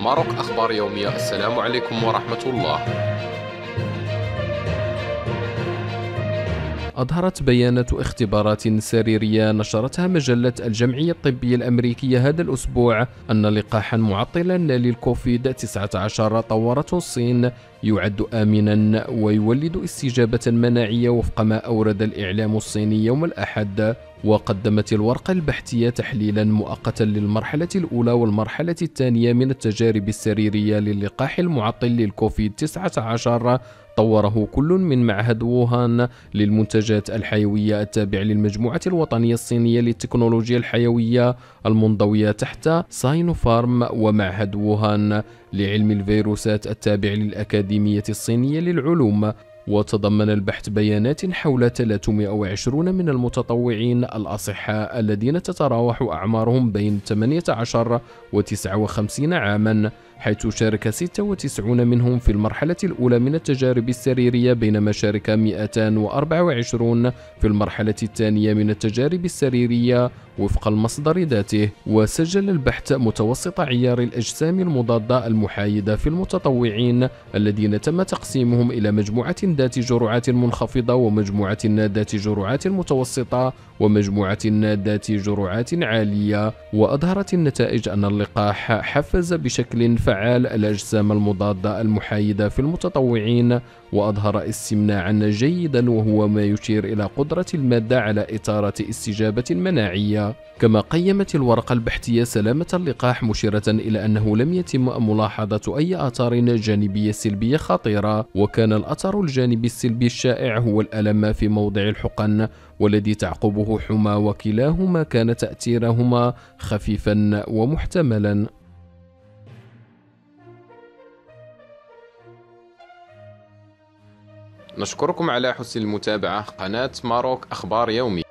ماروك أخبار يومية. السلام عليكم ورحمة الله. أظهرت بيانات اختبارات سريرية نشرتها مجلة الجمعية الطبية الأمريكية هذا الأسبوع أن لقاحا معطلا للكوفيد-19 طورته الصين يعد آمنا ويولد استجابة مناعية وفق ما أورد الإعلام الصيني يوم الأحد. وقدمت الورقة البحثية تحليلا مؤقتا للمرحلة الأولى والمرحلة الثانية من التجارب السريرية للقاح المعطل للكوفيد-19 طوره كل من معهد ووهان للمنتجات الحيوية التابع للمجموعة الوطنية الصينية للتكنولوجيا الحيوية المنضوية تحت ساينوفارم، ومعهد ووهان لعلم الفيروسات التابع للأكاديمية الصينية للعلوم. وتضمن البحث بيانات حول 320 من المتطوعين الأصحاء الذين تتراوح أعمارهم بين 18 و 59 عاما، حيث شارك 96 منهم في المرحلة الأولى من التجارب السريرية، بينما شارك 224 في المرحلة الثانية من التجارب السريرية وفق المصدر ذاته. وسجل البحث متوسط عيار الأجسام المضادة المحايدة في المتطوعين الذين تم تقسيمهم إلى مجموعة ذات جرعات منخفضة ومجموعة ذات جرعات متوسطة ومجموعة ذات جرعات عالية. وأظهرت النتائج أن اللقاح حفز بشكل فعال الأجسام المضادة المحايدة في المتطوعين، وأظهر استمناعا جيدا، وهو ما يشير إلى قدرة المادة على إثارة استجابة مناعية. كما قيمت الورقة البحثية سلامة اللقاح، مشيرة إلى أنه لم يتم ملاحظة أي آثار جانبية سلبية خطيرة، وكان الأثر الجانبي السلبي الشائع هو الألم في موضع الحقن والذي تعقبه حمى، وكلاهما كان تأثيرهما خفيفا ومحتملا. نشكركم على حسن المتابعة. قناة ماروك أخبار يومية.